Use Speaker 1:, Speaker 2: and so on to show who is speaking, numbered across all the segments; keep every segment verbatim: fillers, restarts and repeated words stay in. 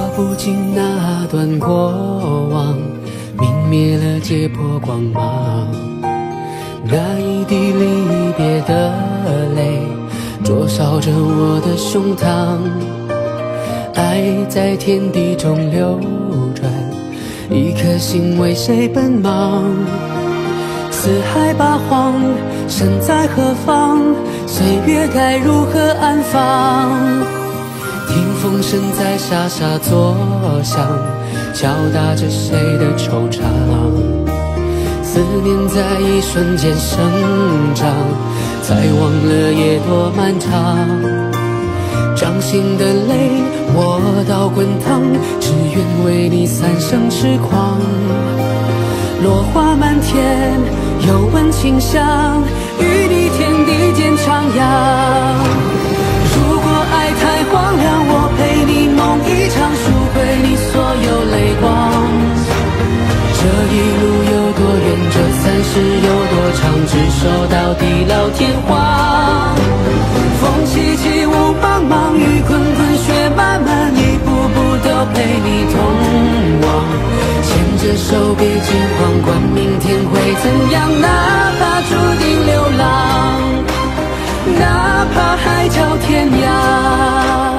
Speaker 1: 不尽那段过往，泯灭了结魄光芒。那一滴离别的泪，灼烧着我的胸膛。爱在天地中流转，一颗心为谁奔忙？四海八荒，身在何方？岁月该如何安放？听风声在沙沙作响，敲打着谁的惆怅。思念在一瞬间生长，才忘了夜多漫长。掌心的泪握到滚烫，只愿为你三生痴狂。落花满天，又闻清香，与你天地间徜徉。如果爱太荒凉，我陪你梦一场，赎回你所有泪光。这一路有多远，这三世有多长，执手到地老天荒。风起起，雾茫茫，雨滚滚，雪漫漫，一步步都陪你同往。牵着手别惊慌，管明天会怎样，哪怕注定流浪，哪怕海角天涯。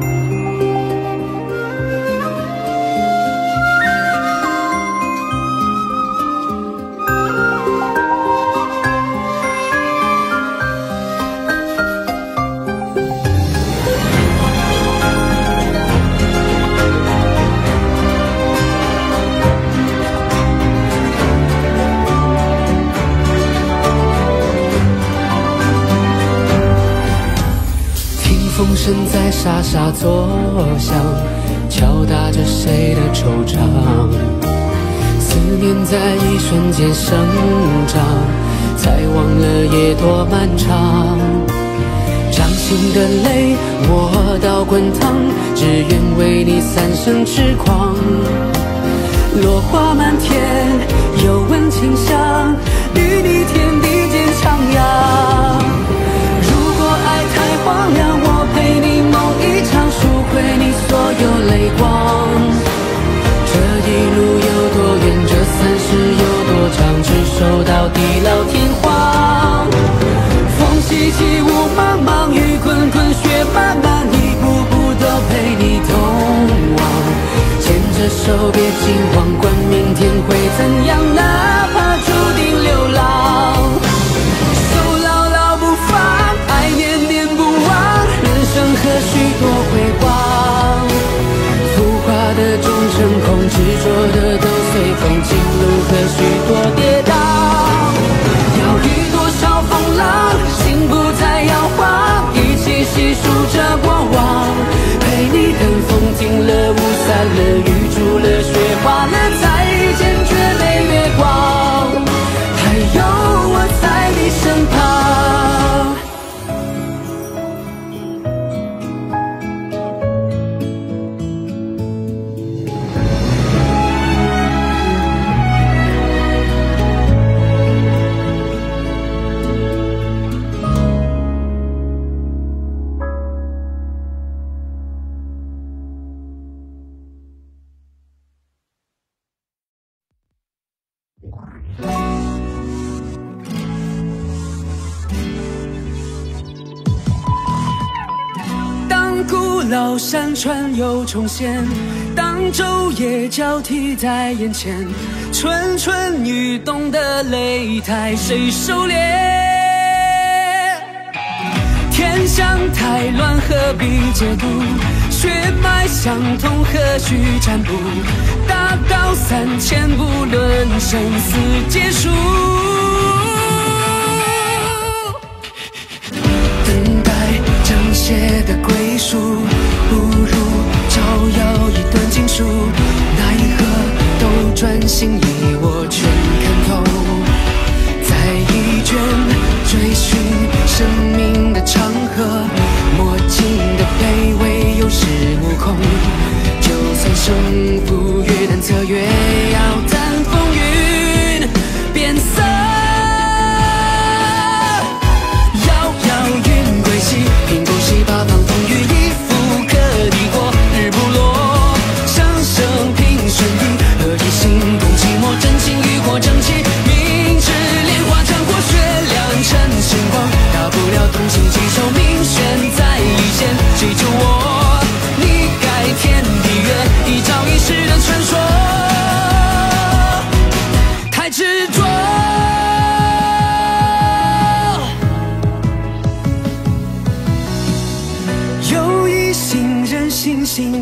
Speaker 1: 风声在沙沙作响，敲打着谁的惆怅。思念在一瞬间生长，才忘了夜多漫长。掌心的泪握到滚烫，只愿为你三生痴狂。落花满天，又闻清香，与你天地间徜徉。如果爱太荒凉，我陪你梦一场，赎回你所有泪光。这一路有多远，这三世有多长，执手到地老天荒。风起起，雾茫茫，雨滚滚，雪漫漫，一步步都陪你同往。牵着手别惊慌，管明天会怎样，哪怕注定流浪。手牢牢不放，爱念念不忘，人生何须多辉煌。浮华的终成空，执着的都随风，情路何须多跌宕。要遇多少风浪，心不再摇晃，一起细数着过往。陪你等风停了，雾散了，雨住了，雪化了，再见却没月光，还有我在你身旁。老山川又重现，当昼夜交替在眼前，蠢蠢欲动的擂台谁收敛？天象太乱何必解读，血脉相通何须占卜，大道三千不论生死劫数。等待正邪的归属，不如照耀一段经书，奈何都转心意我全看透。在一卷追寻生命的长河，墨镜的卑微有恃无恐，就算胜负越难测，越要担风云变色。遥遥云归西，平步西八方风雨一复可敌过，日不落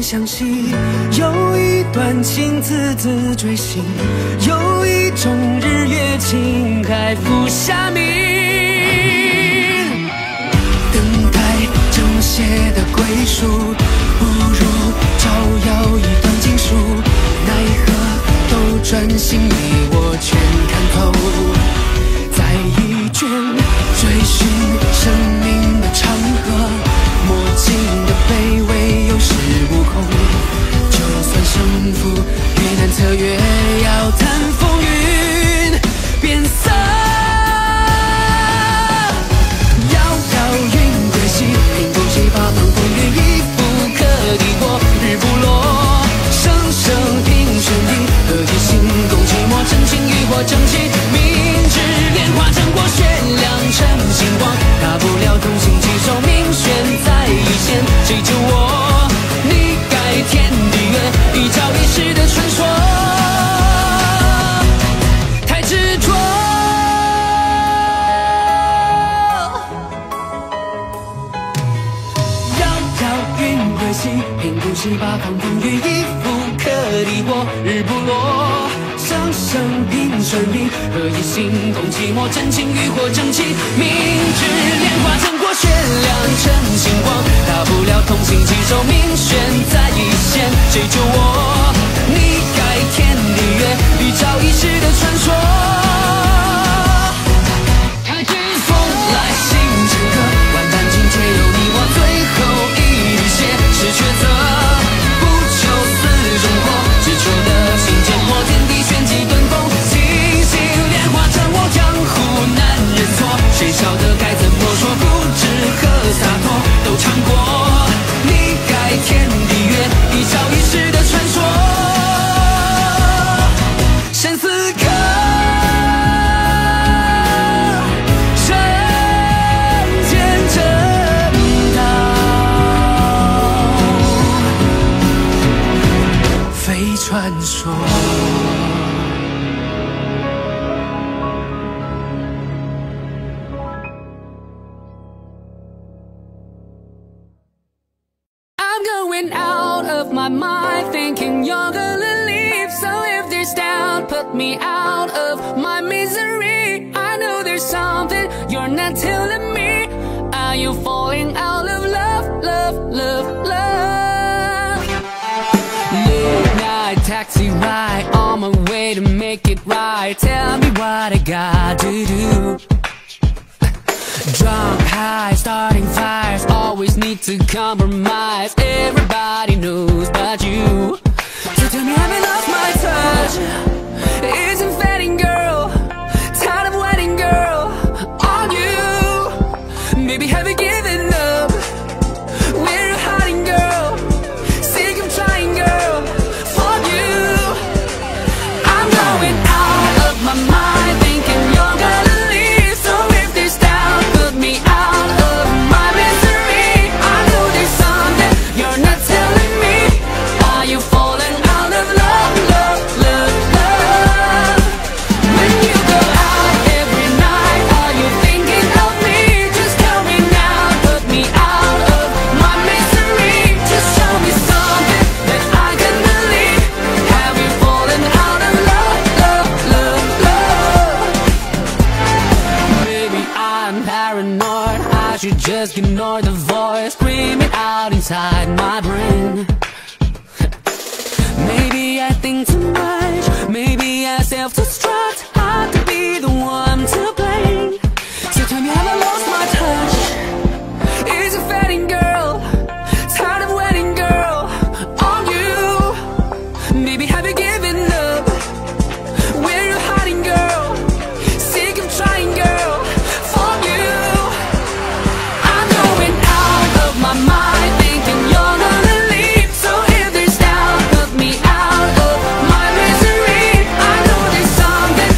Speaker 1: 相惜，有一段情字字锥心，有一种日月情海浮夏明。等待正邪的归属，不如照耀一段经书，奈何都转心里我全看透。在一卷追寻生命的长河，默契的卑微有恃无恐，就算胜负越难测，越要谈风云变色。遥遥云归西，平不起八方风雨，一复可抵过日不落。生生平顺地，何以心共寂寞？真情与火争气，明知莲花争过血亮成星光，大不了同心携手，命悬在一线，谁救我？你改天地月，一朝一夕的传说，太执着。遥遥云归西，平不起八方风雨，一复可抵过日不落。生生平顺利，何以心共寂寞？真情与火争气，明知莲花争过血亮成星光，大不了同心携手，命悬在一线，谁救我？你改天地月，一朝一夕的传说。风来星辰刻，万般情却有你我，最后一滴血是抉择，不求似中火，只求得心缄默，天地玄机顿风，星星莲花掌握，江湖难认错，谁晓得该怎么说？不知和洒脱都尝过，你改天地月，一朝一夕的传说，生死刻。传说。I'm going out of my mind, thinking you're gonna leave. So if there's doubt, put me out of my misery. I know there's something you're not telling me. Are you falling out of love, love, love, love? Taxi ride on my way to make it right. Tell me what I got to do. Drunk, high, starting fires, always need to compromise. Everybody knows but you. So tell me, have I lost my touch? Isn't fading, girl? Tired of waiting, girl, on you. Maybe have you given up? Where you hiding, girl? Sick of trying, girl. Going out of my mind, thinking you're gonna leave. So if there's doubt, put me out of my misery. I know there's something you're not telling me. Are you falling out of love, love, love, love? When you go out every night, are you thinking of me? Just tell me now, put me out of my misery. Just show me something that I can believe. Have you fallen out of love? I'm paranoid, I should just ignore the voice screaming out inside my brain. Maybe I think too much, maybe I self-destruct. I could be the one to blame. So tell me, have I lost my touch? Is it fading, girl? Tired of waiting, girl, on you. Maybe have you given up? Where you hiding, girl? Sick of trying, girl. My mind thinking you're gonna leave. So if there's doubt, put me out of my misery. I know there's something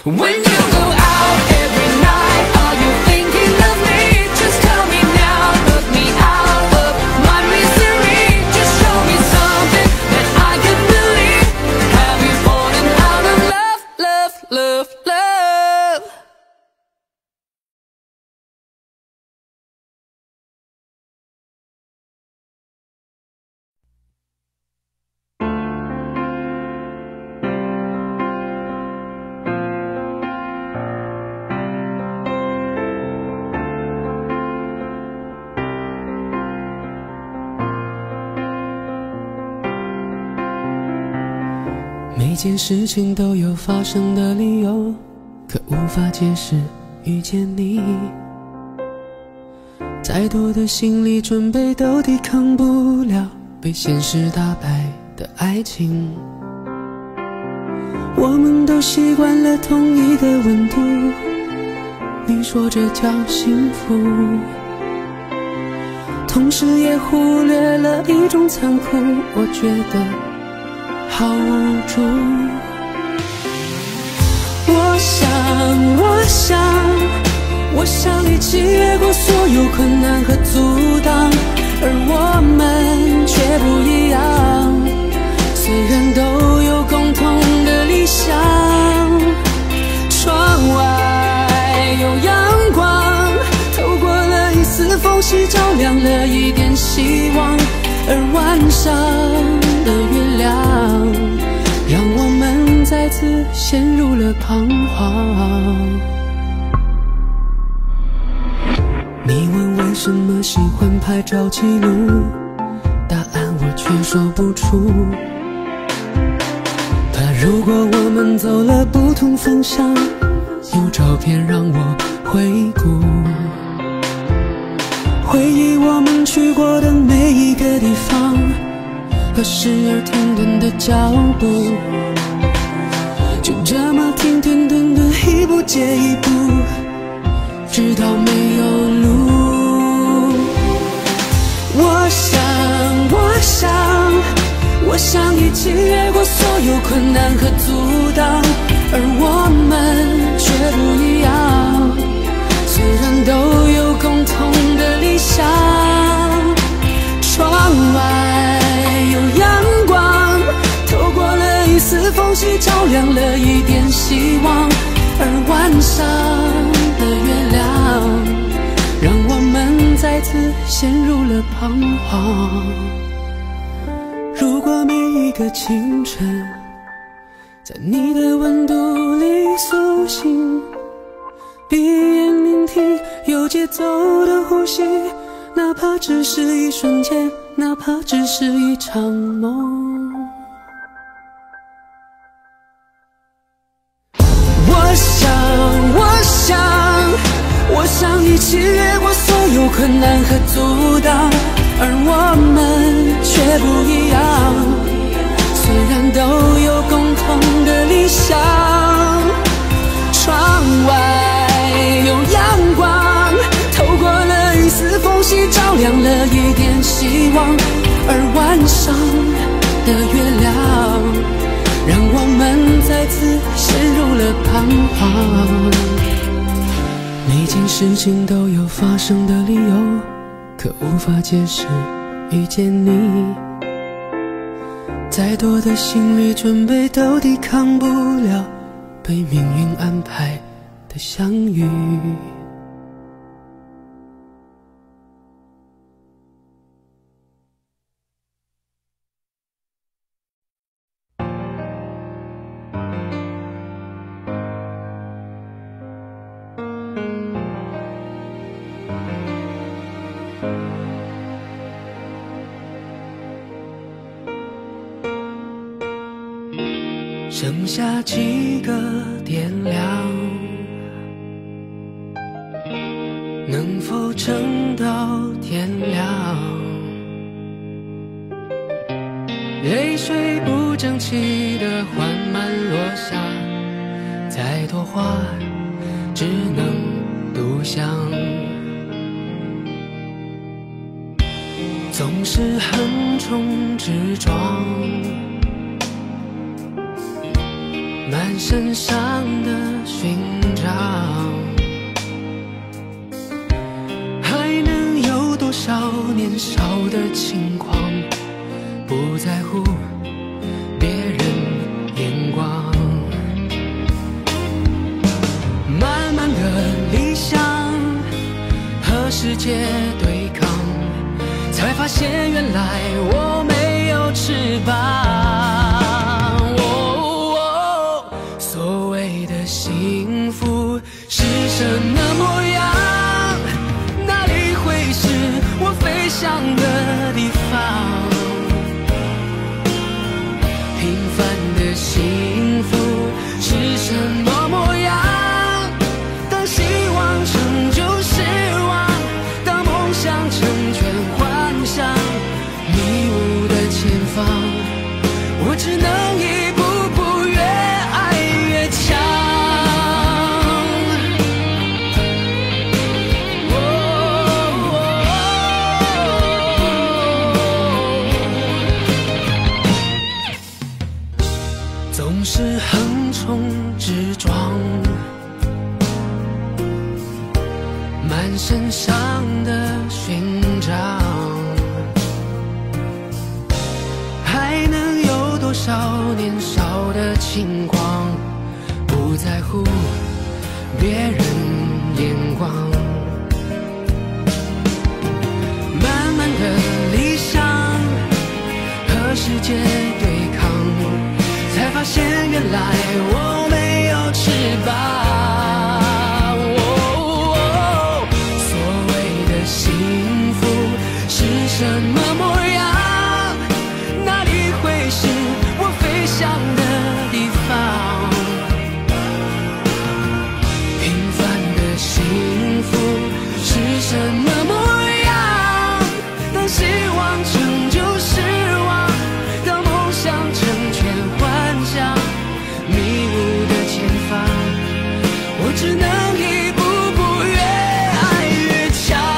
Speaker 1: When you go out every night, are you thinking of me? Just tell me now, look me out of my misery. Just show me something that I can believe. Have you fallen out of love, love, love, love?每件事情都有发生的理由，可无法解释遇见你。再多的心理准备都抵抗不了被现实打败的爱情。我们都习惯了同一的温度，你说这叫幸福，同时也忽略了一种残酷，我觉得好无助。我想，我想，我想一起越过所有困难和阻挡，而我们却不一样。虽然都有共同的理想，窗外有阳光，透过了一丝缝隙，照亮了一点希望。而晚上的月亮，让我们再次陷入了彷徨。你问为什么喜欢拍照记录，答案我却说不出。怕如果我们走了不同方向，有照片让我回顾，回忆我们去过的每一个地方，和时而停顿的脚步，就这么停停顿顿，一步接一步，直到没有路。我想，我想，我想一起越过所有困难和阻挡，而我们却不一样。虽然都有共同的理想，窗外有阳光，透过了一丝缝隙，照亮了一点希望。而晚上的月亮，让我们再次陷入了彷徨。如果每一个清晨，在你的温度里苏醒，闭眼聆听有节奏的呼吸，哪怕只是一瞬间，哪怕只是一场梦。我想，我想，我想一起越过所有困难和阻挡，而我们却不一样。虽然都有共同的理想，窗外有阳光，透过了一丝缝隙，照亮了一点希望。而晚上的月亮，让我们再次陷入了彷徨。每件事情都有发生的理由，可无法解释遇见你。再多的心理准备都抵抗不了被命运安排的相遇。剩下几个点亮，能否撑到天亮？泪水不争气的缓慢落下，再多话只能独享。总是横冲直撞， 满身伤的勋章，还能有多少年少的轻狂，不在乎别人眼光。满满的理想和世界对抗，才发现原来我没有翅膀。哦，所谓的幸福是什么模样？哪里会是我飞翔的地方？平凡的幸福是什么模样？当希望成就失望，当梦想成全幻想，迷雾的前方，我只能一步步越爱越强。哦哦，总是横冲直撞，满身伤的勋章，还能有多少年少的轻狂，不在乎别人眼光。满满的理想和世界对抗，才发现原来我没有翅膀。什么模样？哪里会是我飞翔的地方？平凡的幸福是什么模样？当希望成就失望，当梦想成全幻想，迷雾的前方，我只能一步步越爱越强。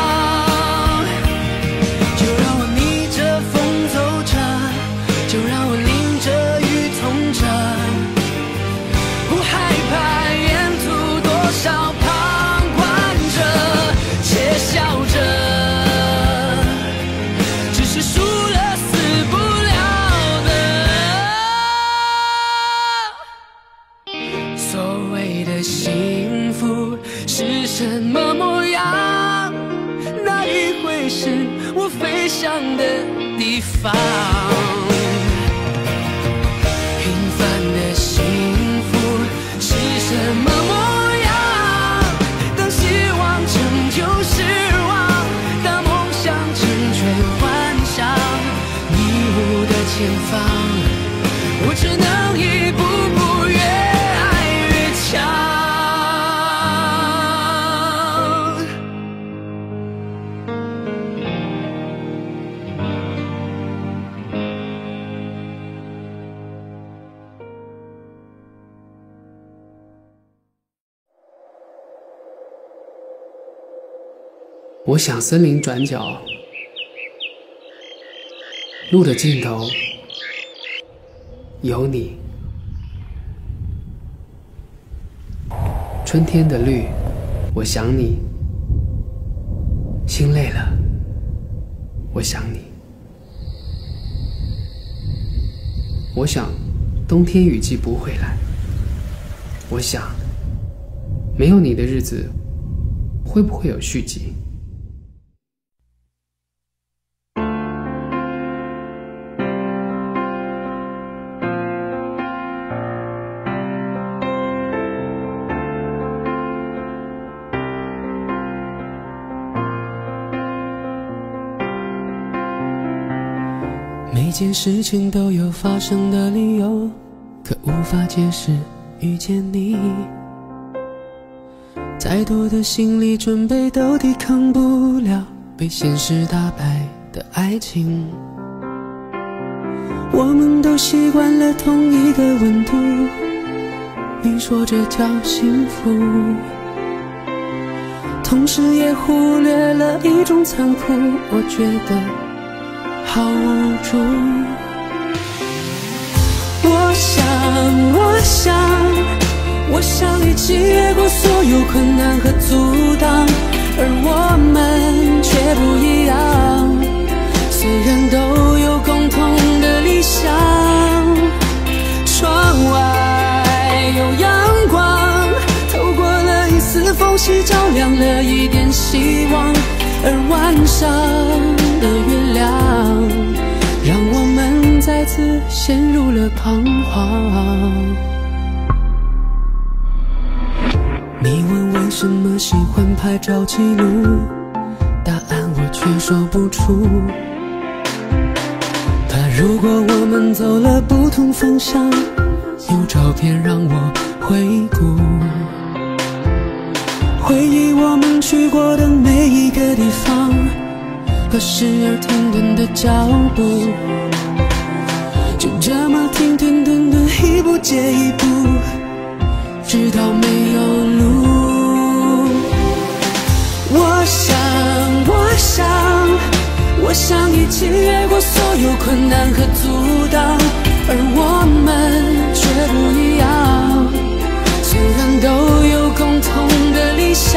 Speaker 1: 就让我淋着雨痛着，不害怕沿途多少旁观者，窃笑着，只是输了死不了的。所谓的幸福是什么模样？哪里会是我飞翔的地方？幸福是什么模样？当希望成就失望，当梦想成全幻想，迷雾的前方，我只能一步步越爱越强。
Speaker 2: 我想森林转角，路的尽头有你。春天的绿，我想你；心累了，我想你。我想冬天雨季不会来，我想没有你的日子会不会有续集？
Speaker 1: 每件事情都有发生的理由，可无法解释遇见你。再多的心理准备都抵抗不了被现实打败的爱情。我们都习惯了同一个温度，你说这叫幸福，同时也忽略了一种残酷，我觉得好无助。 我想，我想，我想一起越过所有困难和阻挡，而我们却不一样。虽然都有共同的理想，窗外有阳光，透过了一丝缝隙，照亮了一点希望。而晚上的月亮，让我们再次陷入了彷徨。你问为什么喜欢拍照记录，答案我却说不出。怕如果我们走了不同方向，有照片让我回顾，回忆我们去过的每一个地方，和时而停顿的脚步，就这么停停顿顿，一步接一步，直到没有路。我想，我想，我想一起越过所有困难和阻挡，而我们却不一样。虽然都有共同的理想，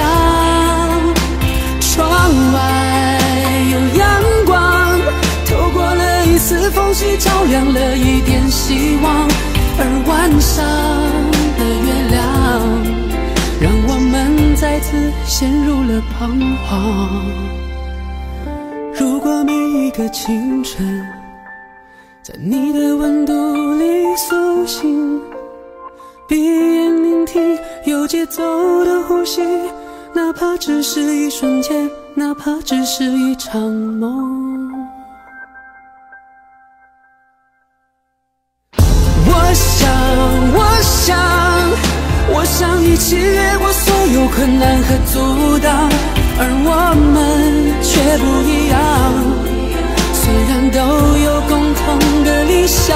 Speaker 1: 窗外有阳光，透过了一丝缝隙，照亮了一点希望。而晚上的月亮，让我们再次陷入了彷徨。如果每一个清晨，在你的温度里苏醒，闭眼聆听有节奏的呼吸，哪怕只是一瞬间，哪怕只是一场梦。我想，我想，我想一起越过所有困难和阻挡，而我们却不一样。虽然都有共同的理想，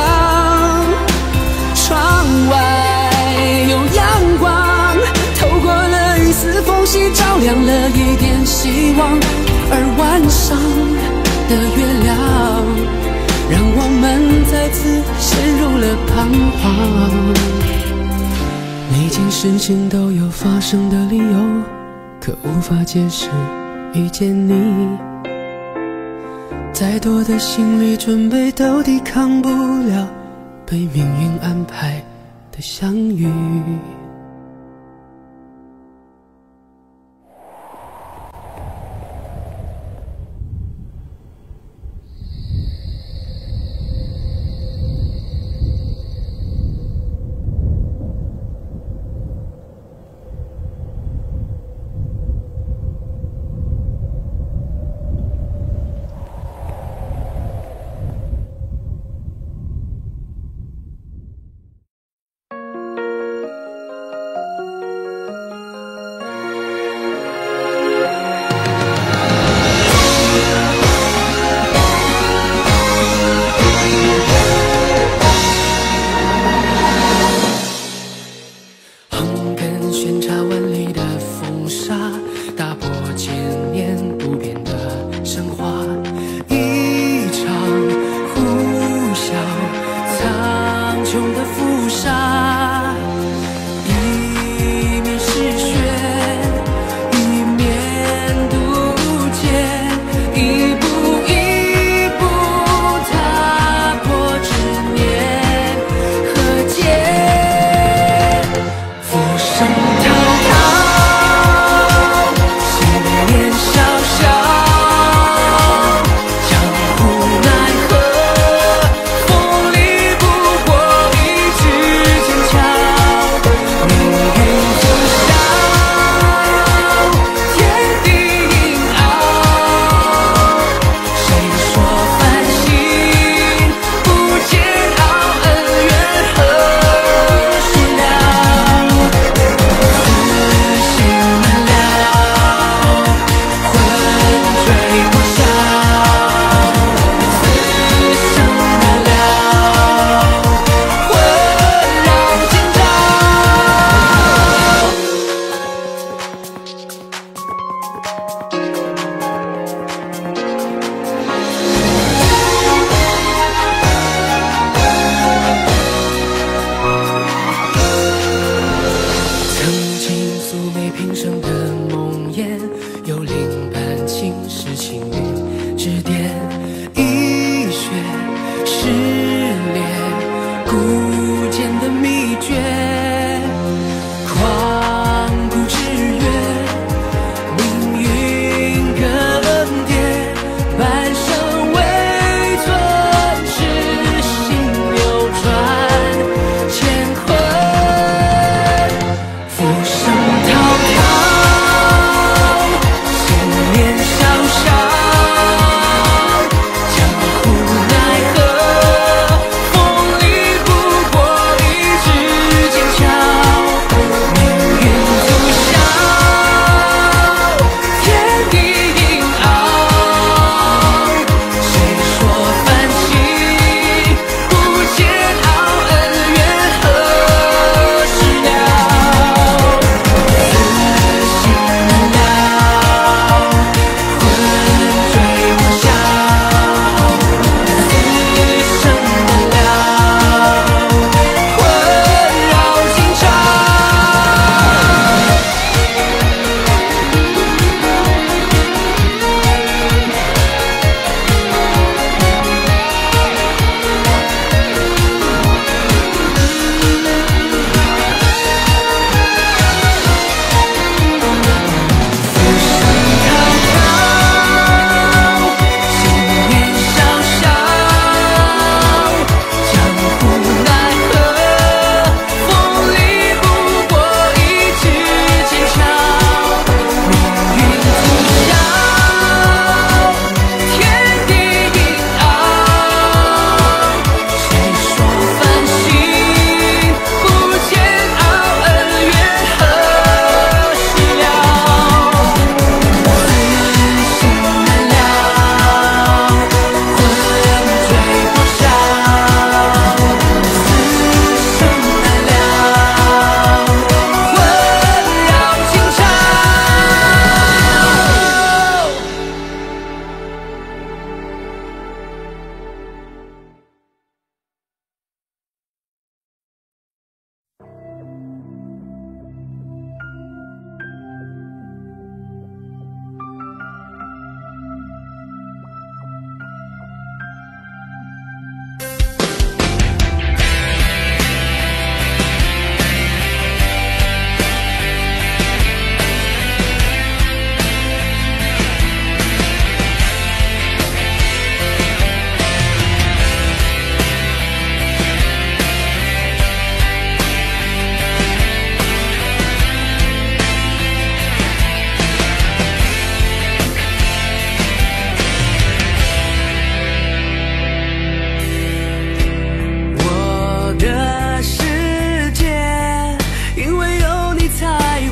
Speaker 1: 窗外有阳光，透过了一丝缝隙，照亮了一点希望。而晚上的月亮，让我们再次陷入了彷徨。每件事情都有发生的理由，可无法解释遇见你。再多的心理准备都抵抗不了被命运安排的相遇。
Speaker 3: 生滔滔。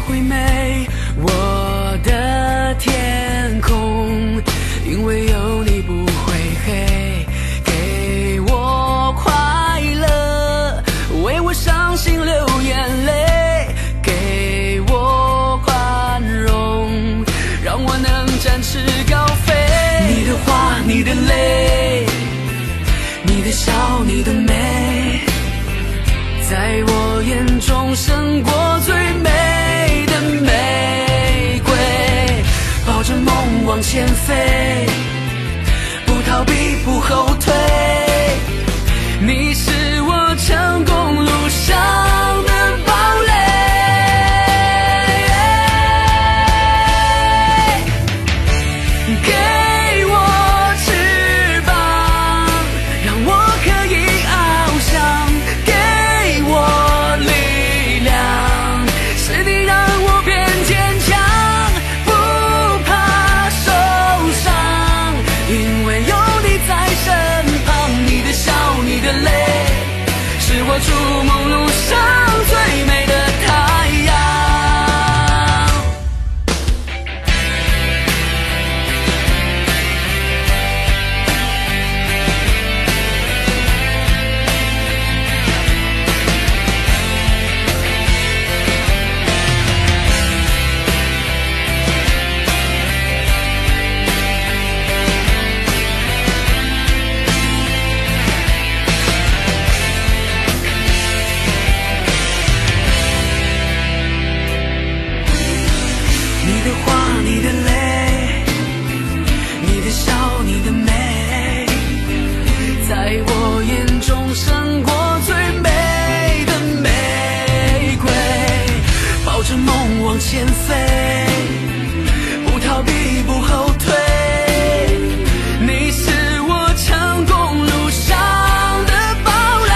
Speaker 1: 会美。我的天空因为有你不会黑，给我快乐，为我伤心流眼泪，给我宽容，让我能展翅高飞。你的话，你的泪，你的笑，你的美，在我眼中胜过最美的玫瑰。抱着梦往前飞，不逃避，不后退，你是我成功路上的堡垒。给我翅膀，让我可以翱翔，给我力量，是你让我变坚强，不怕受伤，因为有你在身旁。你的笑，你的泪，是我筑梦路上最美的太阳。你的话，你的泪，你的笑，你的美，在我眼中胜过最美的玫瑰。抱着梦往前飞，不逃避，不后退，你是我成功路上的堡垒。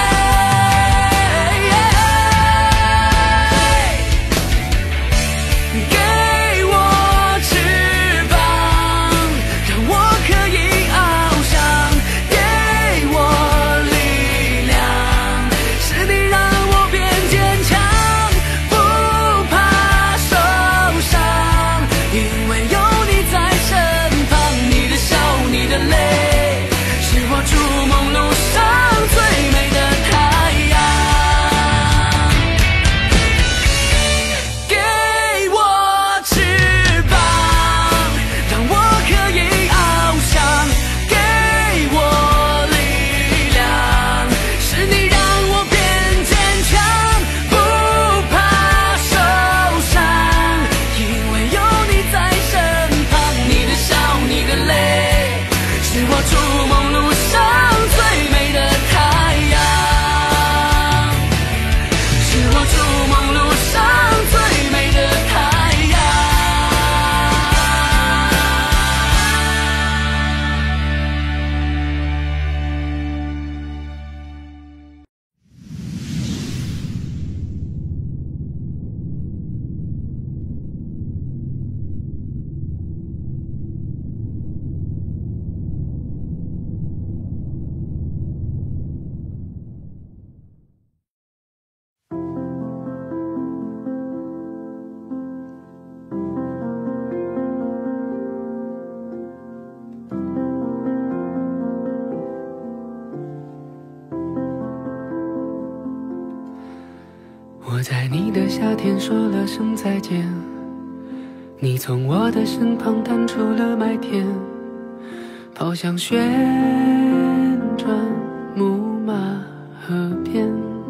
Speaker 1: 给我翅膀，让我可以翱翔，给我力量，是你让我变坚强，不怕受伤，因为有你在身旁。你的笑，你的泪，是我筑梦路上最美的太阳。给我翅膀，让我可以翱翔，给我力量，是你让我变坚强，不怕受伤，因为有你在身旁。你的笑，你的泪，是我筑梦路上最美的太阳，是我筑梦路上最美的太阳。我在你的夏天说了声再见，你从我的身旁淡出了麦田，跑向旋转木马河边。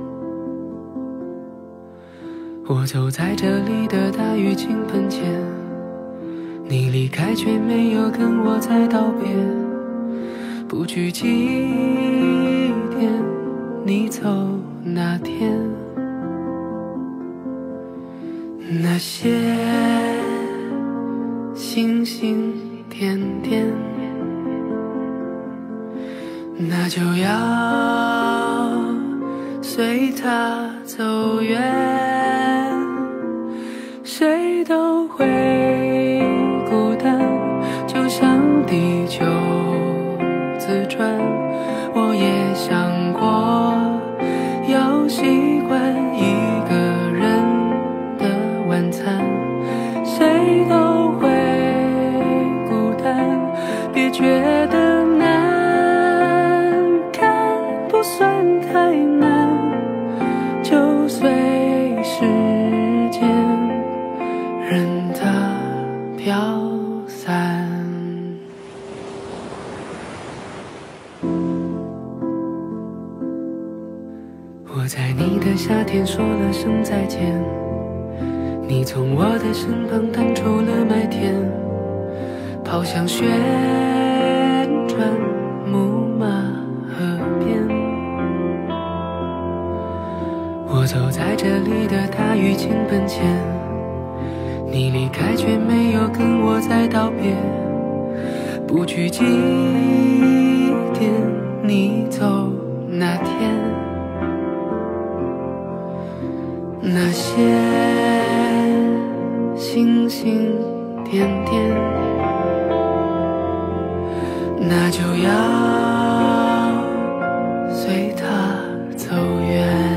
Speaker 1: 我走在这里的大雨倾盆前，你离开却没有跟我再道别，不去祭奠你走那天。那些星星点点，那就要随它走远，谁都会孤单，就像地球自转。我也想过要习惯一个人的晚晚餐，谁都会孤单，别觉得难，看不算太难，就随时间任它飘散。我在你的夏天说了声再见，你从我的身旁弹出了麦田，跑向旋转木马河边。我走在这里的大雨倾盆前，你离开却没有跟我再道别，不去祭奠你走那天。那些星星点点，那就要随它走远。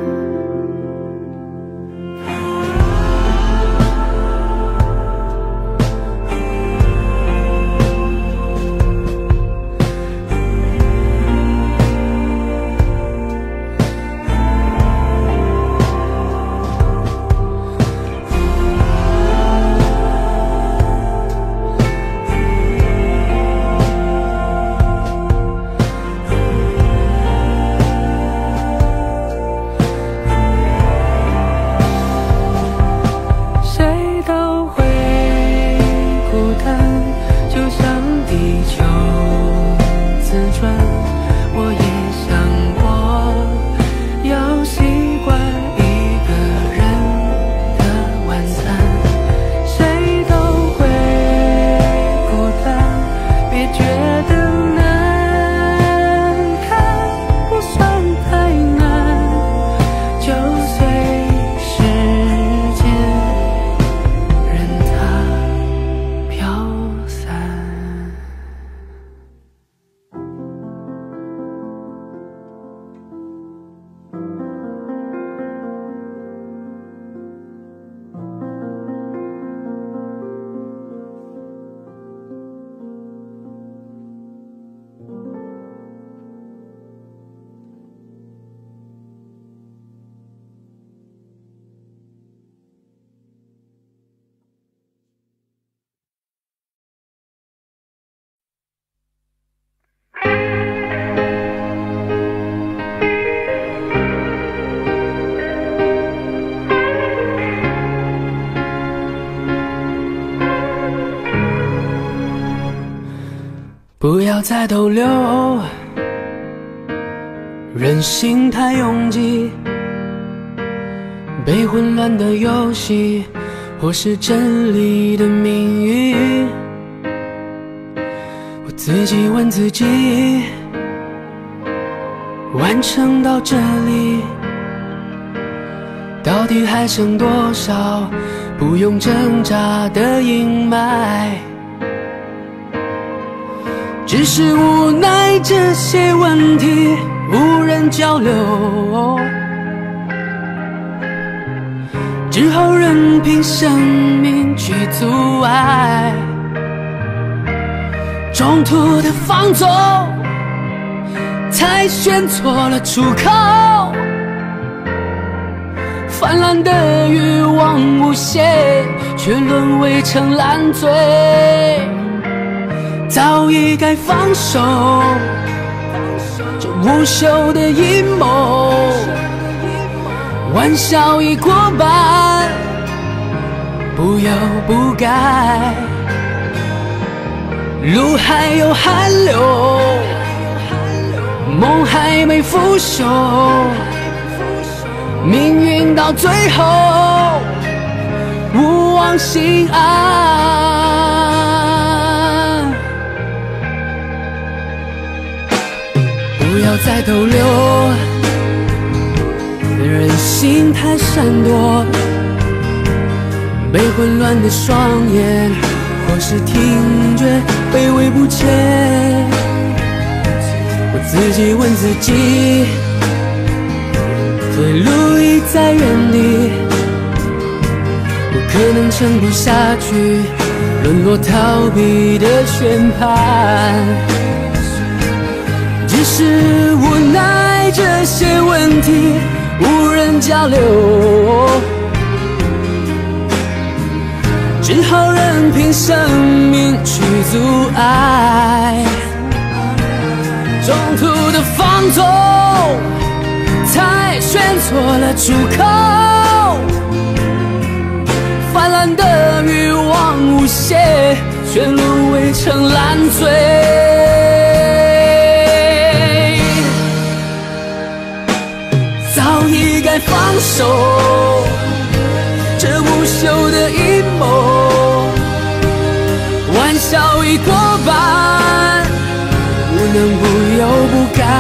Speaker 1: 不要再逗留，人心太拥挤，被混乱的游戏或是真理的命运。我自己问自己，完成到这里，到底还剩多少不用挣扎的阴霾？只是无奈这些问题无人交流，只好任凭生命去阻碍。中途的放纵，才选错了出口。泛滥的欲望无限，却沦为成烂醉。早已该放手，这无休的阴谋，玩笑已过半，不忧不改，路还有寒流，梦还没腐朽，命运到最后勿忘心安。不要再逗留，人心太闪躲，被混乱的双眼，或是听觉卑微不前。我自己问自己，退路已在原地， 我可能撑不下去，沦落逃避的宣判，只是无奈这些问题无人交流，只好任凭生命去阻碍。中途的放纵才选错了出口，泛滥的欲望无限，却沦为成烂醉。早已该放手，这无休的阴谋，玩笑已过半，不能不忧不甘，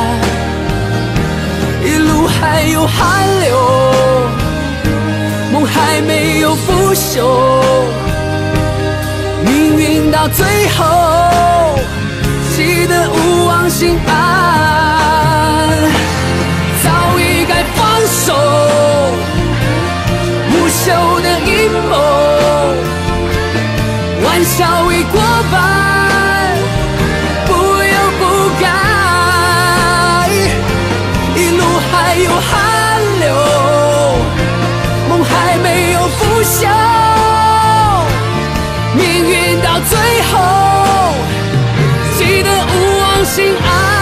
Speaker 1: 一路还有寒流，梦还没有腐朽，命运到最后气得无望心安。早已该放手，无休的阴谋，玩笑已过半，不忧不改，一路还有寒流，梦还没有腐朽，命运到最后气得无望心安。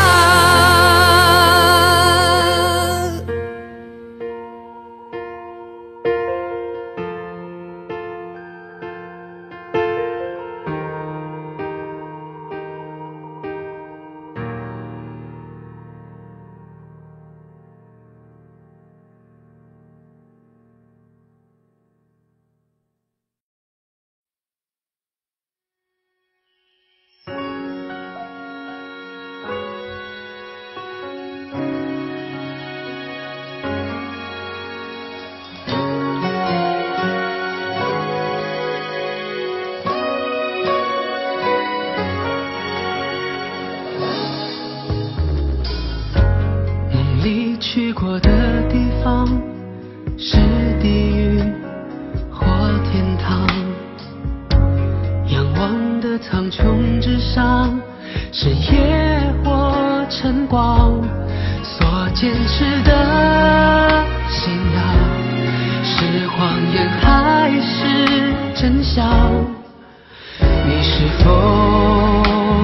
Speaker 3: 去过的地方是地狱或天堂，仰望的苍穹之上是夜或晨光，所坚持的信仰是谎言还是真相？你是否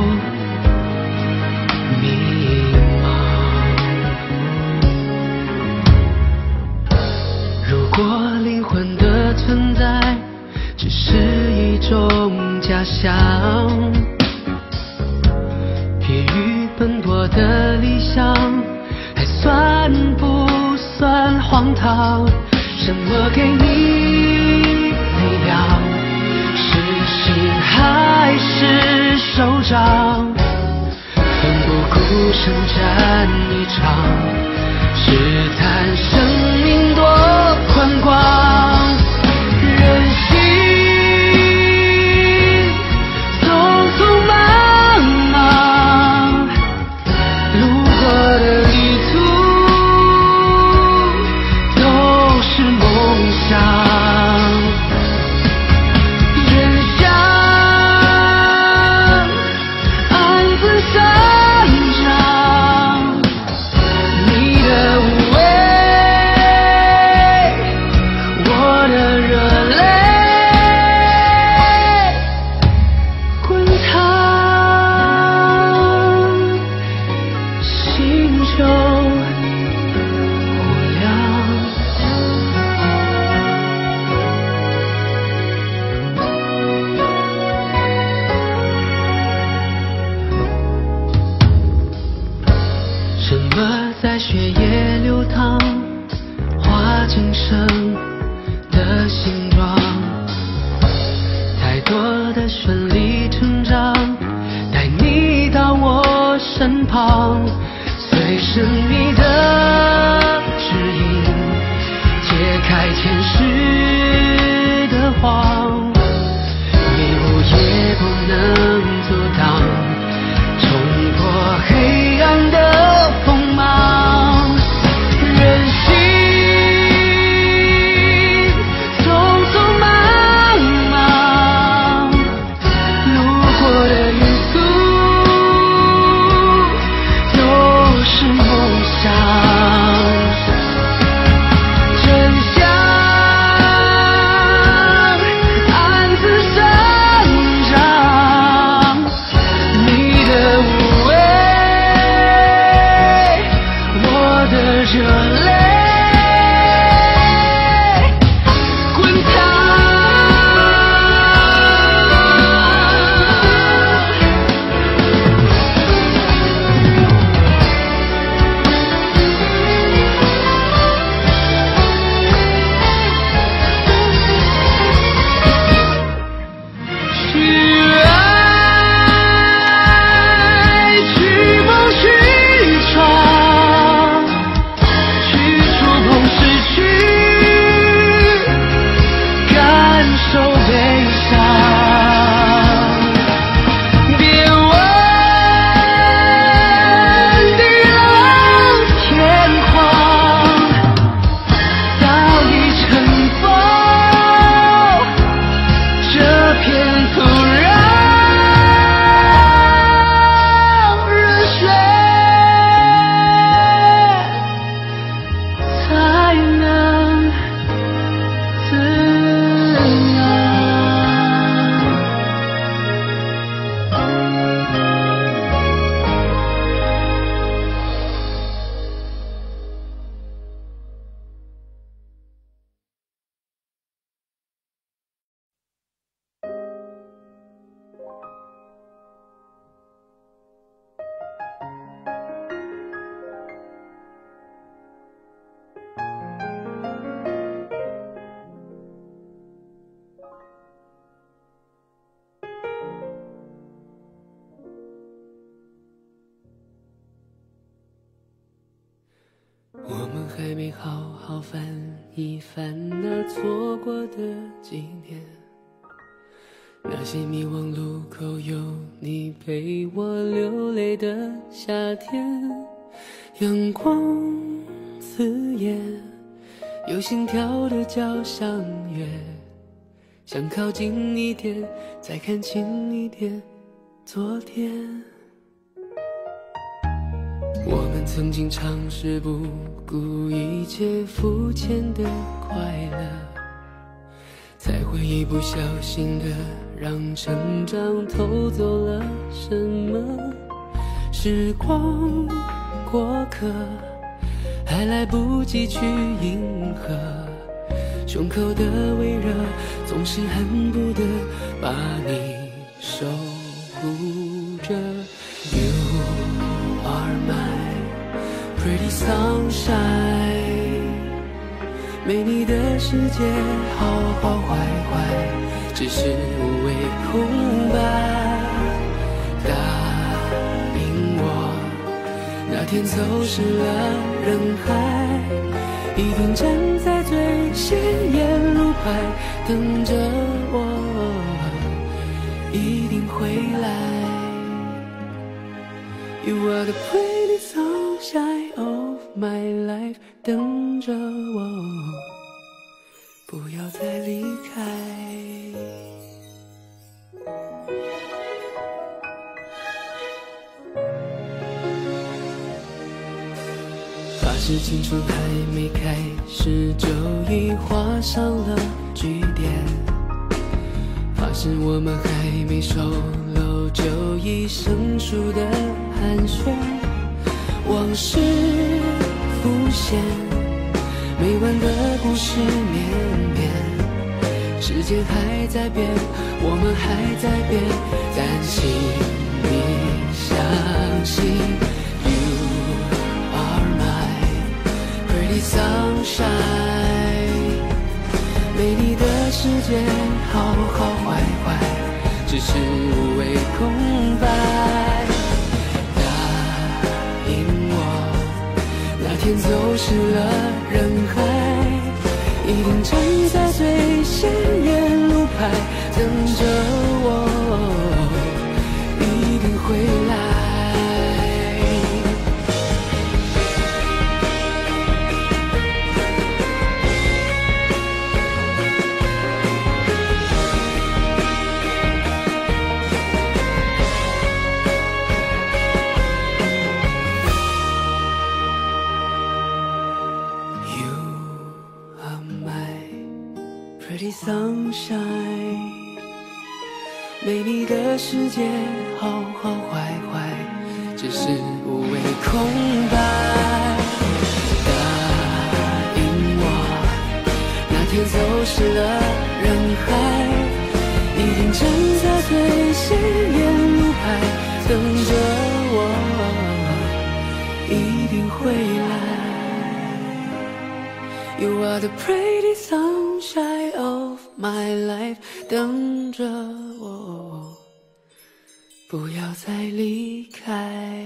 Speaker 3: 如果灵魂的存在只是一种假想，疲于奔波的理想还算不算荒唐？什么给你力量？是心还是手掌？奋不顾身战一场，试探生命多宽广，任性匆匆忙忙，路过的旅途都是梦想，人想暗自生长，你的无畏在血液流淌，画今生的形状，太多的顺理成章，带你到我身旁，随神秘的指引，解开前世的谎，迷雾也不能阻挡，冲破黑暗的锋芒，人心匆匆
Speaker 1: 还没好好翻一翻那错过的几年，那些迷惘路口有你陪我流泪的夏天，阳光刺眼，有心跳的交响乐，想靠近一点，再看清一点昨天。我们曾经尝试不顾一切肤浅的快乐，才会一不小心的让成长偷走了什么。时光过客，还来不及去迎合，胸口的微热总是恨不得把你守护着。 You are my pretty sunshine， 没你的世界好好坏坏只是无谓空白。答应我，那天走失了人海，一定站在最显眼路牌等着我，一定回来。 You are the pretty sunshine of my life， 等着我，不要再离开。发誓青春还没开始，就已画上了句点。 发誓我们还没熟络，就已生疏的寒暄，往事浮现，没完的故事绵绵。时间还在变，我们还在变，但请你相信 ，You are my pretty sunshine。 没你的世界，好好坏坏，只是无谓空白。答应我，那天走失了人海，一定站在最显眼路牌等着我，一定回来。 Pretty sunshine， 没你的世界，好好坏坏，只是无谓空白。答应我，那天走失了人海，一定站在最显眼路牌等着我，一定会来。 You are the pretty sunshine of my life， 等着我，不要再离开。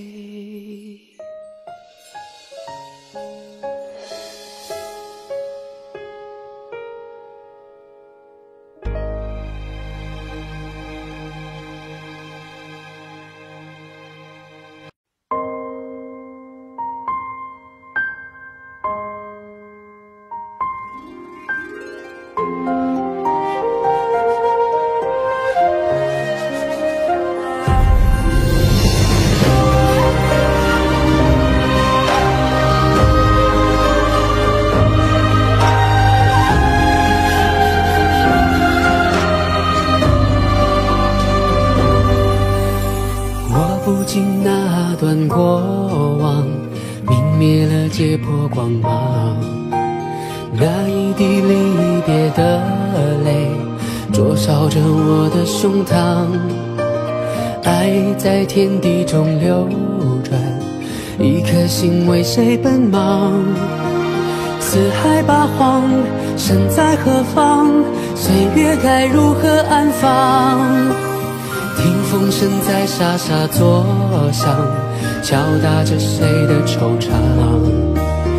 Speaker 1: 那段过往，泯灭了结魄光芒。那一滴离别的泪，灼烧着我的胸膛。爱在天地中流转，一颗心为谁奔忙？四海八荒，身在何方？岁月该如何安放？ 听风声在沙沙作响，敲打着谁的惆怅。思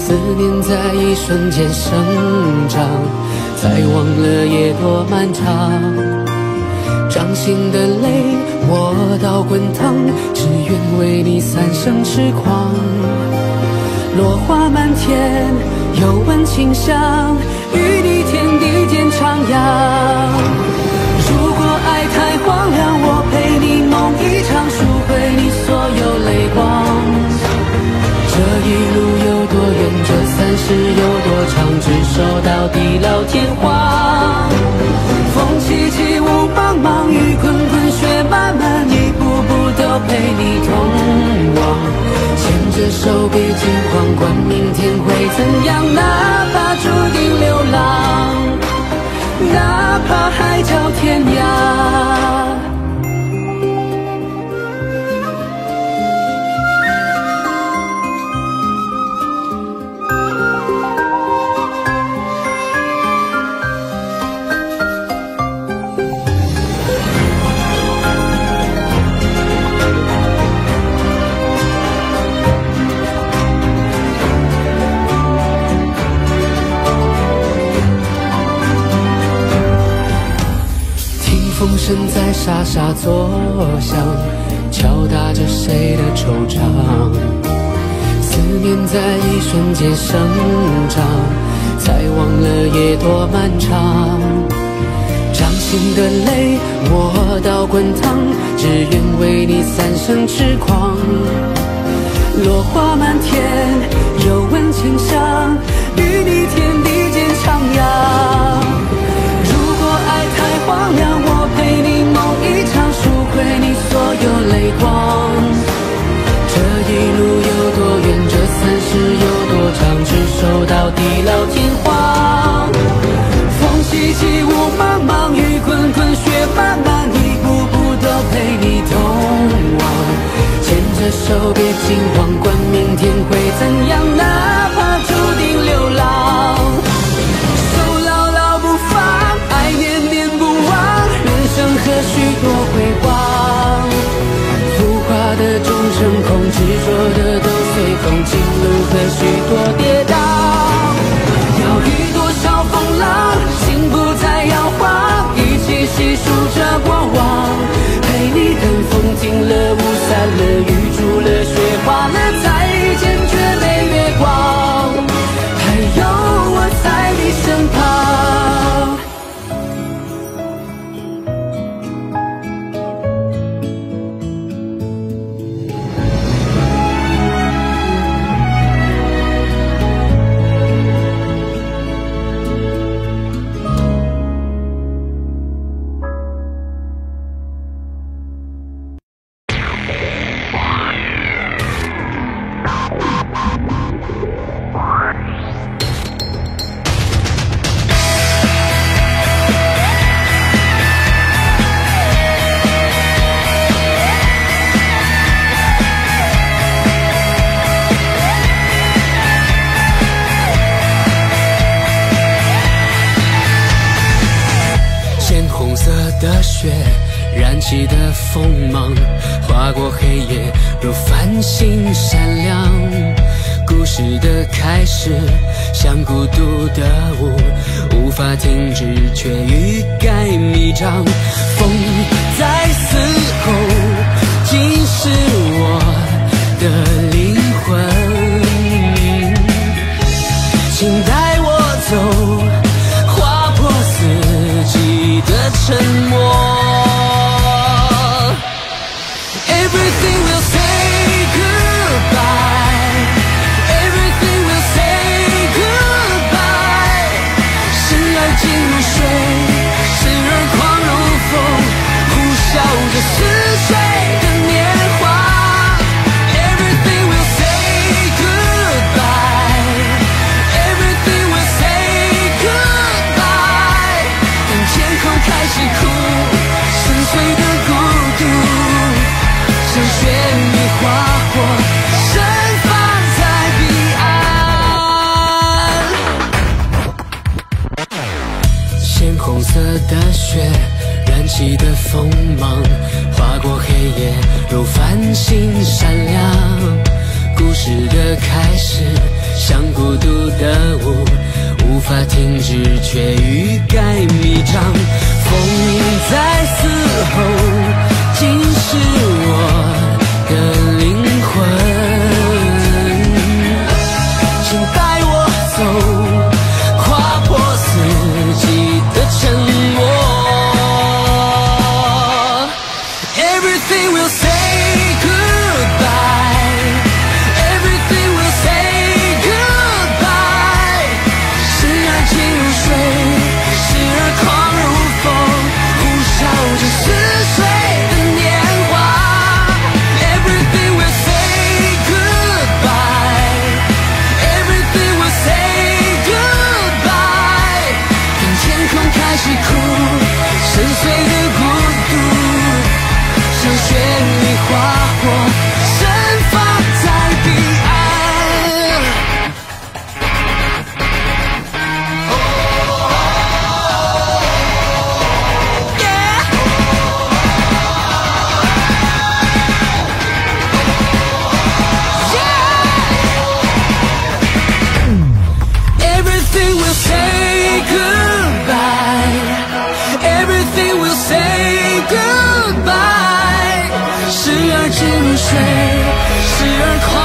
Speaker 1: 思念在一瞬间生长，再忘了夜多漫长。掌心的泪我倒滚烫，只愿为你三生痴狂。落花满天，又闻清香，与你天地间徜徉。如果爱太荒凉，我陪你梦一场，赎回你所有泪光。这一路有多远，这三世有多长，执手到地老天荒。风起起雾茫茫，雨滚滚雪漫漫，一步步都陪你同往。牵着手别惊慌，管明天会怎样，哪怕注定流浪，哪怕海角天涯。风声在沙沙作响，敲打着谁的惆怅。思念在一瞬间生长，才忘了夜多漫长。掌心的泪我倒滚烫，只愿为你三生痴狂。落花满天，又闻清香，与你天地间徜徉。如果爱太荒凉，我陪你梦一场，赎回你所有泪光。这一路有多远，这三世有多长，执手到地老天荒。风起起雾茫茫，雨滚滚雪漫漫，一步步都陪你同往。牵着手别惊慌，管明天会怎样，哪怕注定流浪。手牢牢不放，爱念念不忘，人生何须多辉煌。浮华的终成空，执着的都随风，情路何须多跌宕。要遇多少风浪，心不再摇晃，一起细数着过往。陪你等风停了，雾散了，雨住了，雪化了，再见却没月光，还有我在你身旁。的雪燃起的锋芒，划过黑夜如繁星闪亮。故事的开始像孤独的舞，无法停止却欲盖弥彰。风在嘶吼，侵蚀我的灵魂，请带我走，划破四季的沉默。Everything will say goodbye, everything will say goodbye。深爱进入水，时而狂如风，呼啸着似水的年华。Everything will say goodbye, everything will say goodbye。当天空开始哭，深邃的孤独，像绚丽花火盛放在彼岸。鲜红色的雪燃起的锋芒，划过黑夜如繁星闪亮。 故事的开始，像孤独的舞，无法停止却欲盖弥彰。风在嘶吼，侵蚀我的灵魂，请带我走，跨破四季的沉默。Everything will say goodbye, everything will say goodbye。时而静如水，时而狂如风，呼啸着似水的年华。Everything will say goodbye, everything will say goodbye。当天空开始哭，深邃的孤独。像绚丽花火盛放在彼岸。Yeah! Yeah! Everything will say goodbye, everything will say goodbye。时而静如水，时而狂